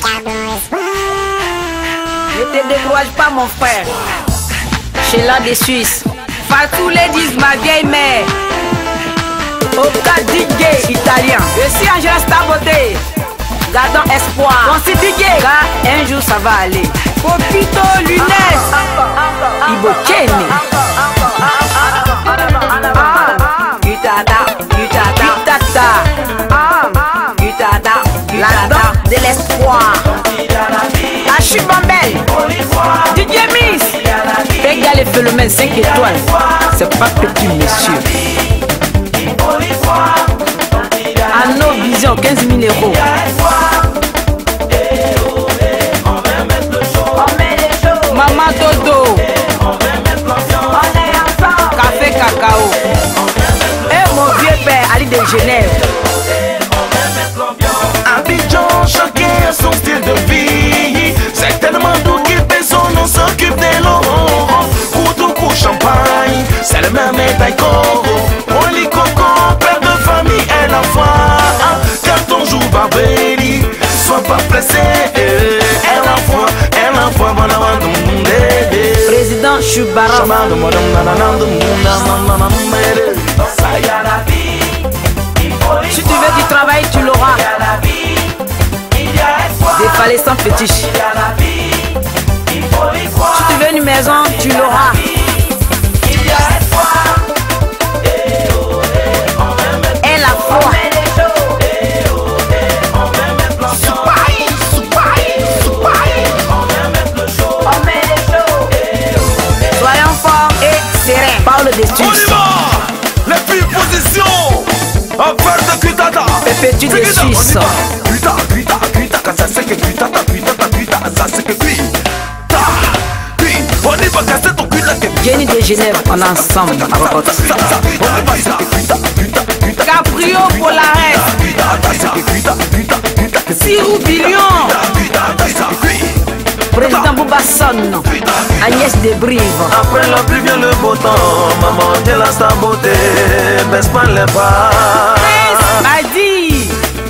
Ne te décourage pas mon frère. Chez l'un des Suisses, Fatou les disent ma vieille mère. Oka Digue, italien. Je suis Angela Starboté. Gardons espoir. Considigué, car un jour ça va aller. Popito Lunes, Ibo Kenny. La danse de l'espoir. Achu Bambel, Didier Miss. Regarde les phénomènes 5 étoiles. C'est pas petit monsieur. À nos visions 15 000 euros. Maman Dodo, café cacao. Et mon vieux père Ali de Genève. Abidjan, chacun a son style de vie. C'est tellement doux qu'il personne ne s'occupe de l'eau. Koutoukou champagne, c'est le même médaille Coro. Oli Coco, père de famille et l'enfant. Quand on joue Babeli, sois pas pressé. Elle envoie, Président Choubara. Si tu veux du travail, tu l'auras. Des palais sans fétiche. Si tu veux une maison, tu l'auras. Et la foi. Soyons forts et sereins. Parle des On y va. Les filles position. Affaire de Kuitata. Perpétue des Suisses. Kuita, ça c'est que Kuitata, ça c'est que Kuita. On y va casser ton Kuita. Jenny de Genève, on est ensemble. Caprio Polares. Sirou Billion. Président Boubasson. Agnès Debrive. Après la pluie vient le beau temps. Maman de la Starboté, baisse pas les bras. Adi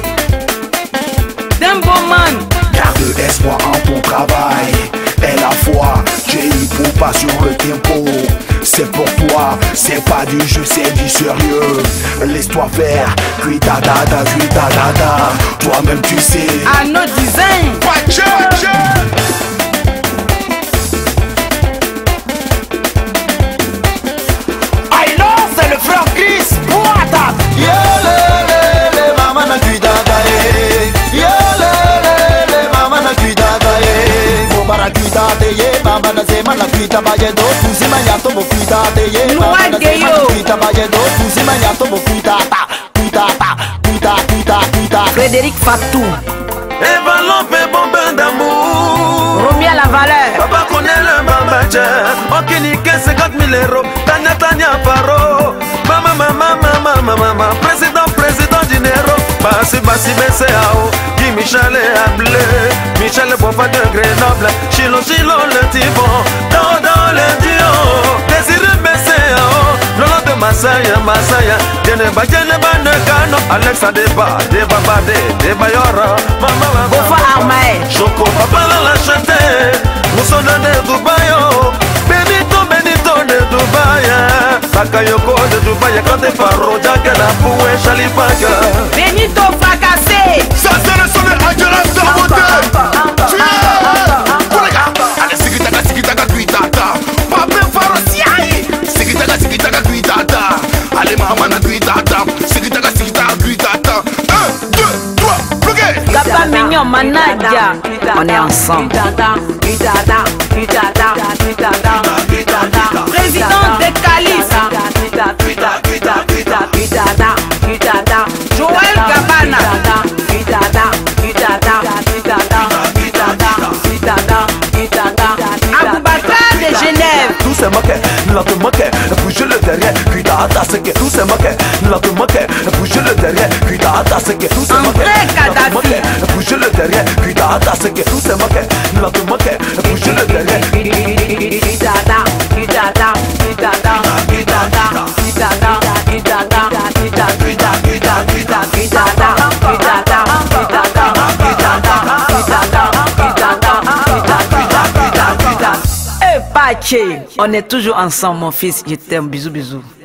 Demboman. Garde espoir en ton travail et la foi. J'ai eu pour passion le tempo. C'est pour toi, c'est pas du jeu, c'est du sérieux. Laisse-toi faire, cuita-da. Toi-même tu sais. À nos designs. I know, c'est le frère Chris Boata. Yelele, maman na cuita-da. Yelele, maman na cuita-da. Bobara cuita-da, maman na zema na cuita-da. Tuzi manyato mo cuita-da. Maman na zema na cuita-da. Tuzi manyato mo cuita-da. Frédéric Fatou. Évalué bombe d'amour. Romy à la valeur. Papa connaît le mamager. Ok, niqué 50 000 euros. Tanya Faro. Maman. Président Dinero. Bassi BCAO. Guy Michel et Ablé. Michel Bofa de Grenoble. Chilo le Tivon. Dans le duo. Désiré BCAO. Lolo de Masaya. Geneba Nekano. Alexa Deba Yora. Bofa Armae. Choco Papa la chanter. Nous sommes de Dubaï. Benito de Dubaï. Bakayoko de Dubaï. Quand t'es paro, Jack la Poué, Chalipaga. Benito fracassé. Ça c'est le son de Angela Starboté. Allez, Sigitaka, Kuitata. Pape Farosiaï. Sigitaka, Kuitata. Allez, maman na Kuitata. Sigitaka, Kuitata. 1, 2, 3, bloqué. Gapa Mignon, Manadia. On est ensemble. Président de Calice. Joël Gabana. Aboubakar de Genève. Tout c'est moqué, nous l'avons moqué, bouge le derrière, Kuitata c'est que tout c'est moqué, nous l'avons moqué, bouge le derrière, Kuitata c'est que tout c'est moqué, bouge le derrière, Kuitata c'est que tout c'est moqué, nous l'avons moqué, bouge le derrière. Maché, on est toujours ensemble, mon fils. Je t'aime. Bisous, bisous.